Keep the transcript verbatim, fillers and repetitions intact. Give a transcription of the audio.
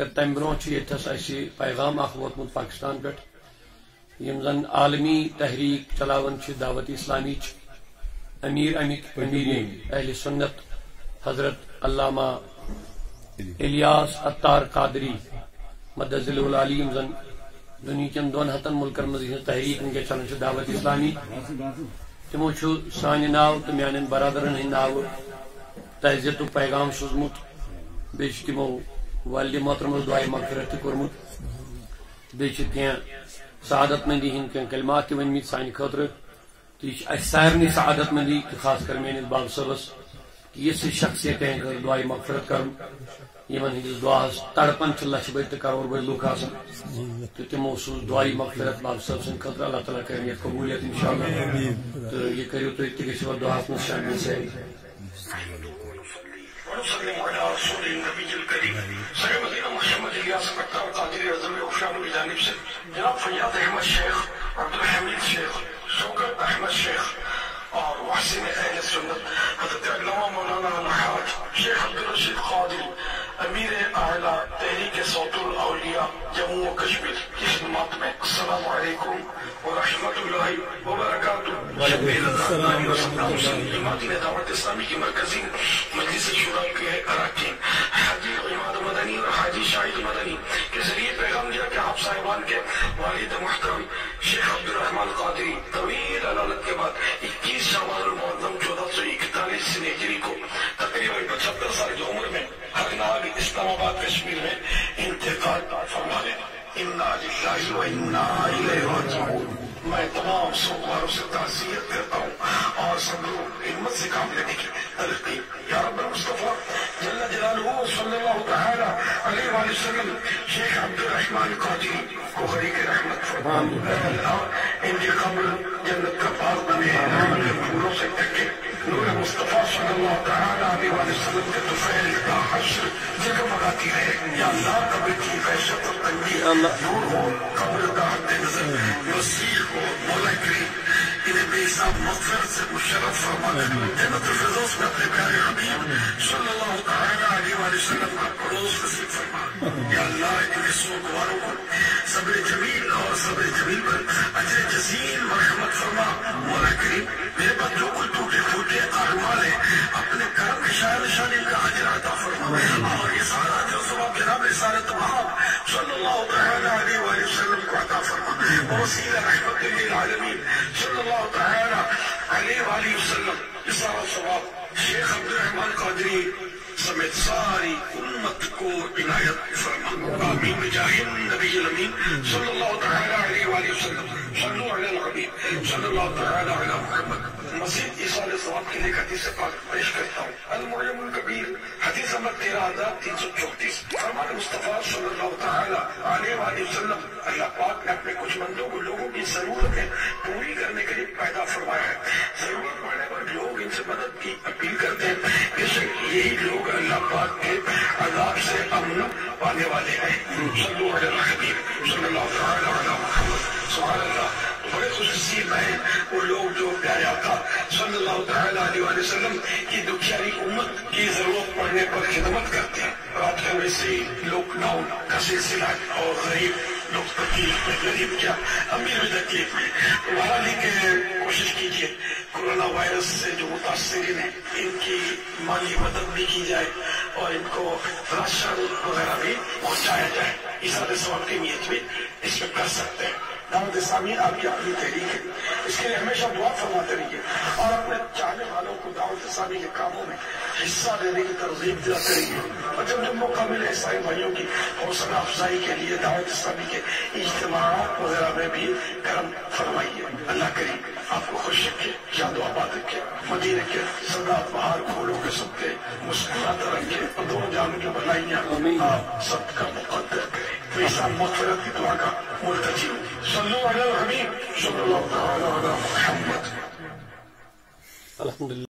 تم برو یہ پیغام اخ ووتمت پاکستان پہ یم زن عالمی تحریک چلاون دعوت اسلامی امیر امک امیر اہل سنت حضرت علامہ الیاس اتار قادری مدذل العلی یم زن دنیا دون ہتن ملکن مز تحریک ونکس چلان دعوت اسلامی تمو سانہ ناو تو میان برادرن ہند ناو تعزیت پیغام سوزمت بیچ تمو والد محترم دعائے مغفرت کورمت بیچ کی سعادت مندی ہند کی کلمات ونمت سانہ خاطر تو یہ سارے سعادت مندی خاص کر میس باب صبس کہ یہ شخصیت دعائے مغفرت کرن یمن ہندس دعاس تڑپن لچھ بڑی تو کروڑ بڑی لوگ آسان تو تمو سو دعائی مغفرت باب صاحب سن خطر اللہ تعالیٰ کریں یہ قبولیت انشاءاللہ تو یہ کریو تو اتنے دعاس میں شامل سے ونسلم على رسول النبي الكريم سيدنا محمد الياس اتار قادری رضی اللہ عنہ کی جانب سے جناب فیاض احمد شیخ عبد الحمید شیخ شوکت احمد شیخ اور محسن اہل سنت حضرت علامہ مولانا الحاج شیخ عبد الرشید قادری امیر اعلیٰ تحریک صوت الاولیاء جموں و کشمیر کی خدمات میں السلام علیکم ورحمۃ اللہ وبرکاتہ. جماعت دعوت اسلامی کی مرکزی مجلس شورا کے اراکین حاجی عماد مدنی اور حاجی شاہد مدنی کے ذریعے پیغام دیا کہ آپ صاحبان کے والد محترم شیخ عبد الرحمان قادری طویل عدالت کے بعد اکیس شوال المعظم چودہ سو اکتالیس ہجری کو تقریباً پچہتر سال کی عمر میں ہرناگ اسلام آباد کشمیر میں انتقال فرما لے. انا للہ و انا الیہ راجعون. میں تمام سوگواروں سے تعزیت کرتا ہوں اور سب لوگ ہمت سے کام لینے کی تلقین یا رب مصطفیٰ جل جلالہ صلی اللہ تعالی علیہ وآلہ وسلم شیخ عبد الرحمان قادری کو غریق رحمت فرما ان کی قبر جنت کا باغ بنے ان کے پھولوں سے ڈھکے نور مصطفیٰ صلی اللہ تعالی علیہ وآلہ وسلم کے طفیل کا حشر جگمگاتی رہے. یا اللہ قبر کی وحشت اور تنگی دور ہو, قبر کا حد نظر وسیع ہو. مولا کریم انہیں بے حساب مغفرت سے مشرف فرما کر جنت الفردوس میں اپنے پیارے حبیب صلی اللہ تعالی علیہ وآلہ وسلم کا پڑوس نصیب فرما. یا اللہ ان کے سوگواروں کو صبر جمیل اور صبر جمیل پر اجر جزیل مرحمت فرما. مولا کریم میرے بعد جو کچھ ٹوٹے پھوٹے اعمال ہیں اپنے کرم کے شاہ نشانی کا اجر عطا فرما اور یہ سارا جو ثواب جناب رسالت محمد صلی اللہ تعالی علیہ وآلہ وسلم کو عطا فرما. وسیلہ رحمت للعالمین صلی اللہ تعالی علیہ وآلہ وسلم یہ سارا ثواب شیخ عبد الرحمان قادری سمیت ساری امت کو عنایت فرما. آمین بجاہ النبی الامین صلی اللہ تعالی علیہ وآلہ وسلم. صلو علی الحبیب صلی اللہ تعالی علی محمد. مزید ایصال ثواب کے لیے حدیث پاک پیش کرتا ہوں. المعجم الکبیر حدیث نمبر تیرہ ہزار تین سو چونتیس. فرمان مصطفیٰ صلی اللہ تعالی علیہ وآلہ وسلم اللہ پاک نے اپنے کچھ بندوں کو لوگوں کی ضرورتیں پوری کرنے کے لیے پیدا فرمایا ہے. ضرورت پڑنے پر لوگ ان سے مدد کی اپیل کرتے ہیں. بے شک یہی لوگ اللہ پاک کے عذاب سے امن پانے والے ہیں. صلو علی الحبیب صلی اللہ تعالی علی محمد. سبحان اللہ. بڑے خوش نصیب ہیں وہ لوگ جو پیارے آقا صلی اللہ تعالی علیہ وآلہ وسلم کی دکھیاری امت کی ضرورت پڑنے پر خدمت کرتے ہیں. رات کا ویسے لاک ڈاؤن کا سلسلہ اور غریب لوگ تکلیف میں, غریب کیا امیر بھی تکلیف میں, تمہارا لے کے کوشش کیجیے کورونا وائرس سے جو متاثرین ہیں ان کی مالی مدد بھی کی جائے اور ان کو راشن وغیرہ بھی پہنچایا جائے. ایصال ثواب کی نیت بھی اس میں کر سکتے ہیں. دعوت اسلامی آپ کی اپنی تحریک ہے, اس کے لیے ہمیشہ دعا فرماتے رہیے اور اپنے چاہنے والوں کو دعوت اسلامی کے کاموں میں حصہ دینے کی ترغیب دلاتے رہیے. اور جب جب موقع ملے عیسائی بھائیوں کی حوصلہ افزائی کے لیے دعوت اسلامی کے اجتماعات وغیرہ میں بھی کرم فرمائیے. اللہ کریم آپ کو خوش رکھے, یاد و آباد رکھے, مدینے کے سادات بہار پھولوں کے سب کے مسکراتا رکھے اور دونوں جانوں کی بھلائیاں آپ سب کا مقدر کرے. تو اس مغفرت کی دعا کا مرتجی ہوں. صلو علی الحبیب صلی اللہ تعالی علی محمد. الحمدللہ.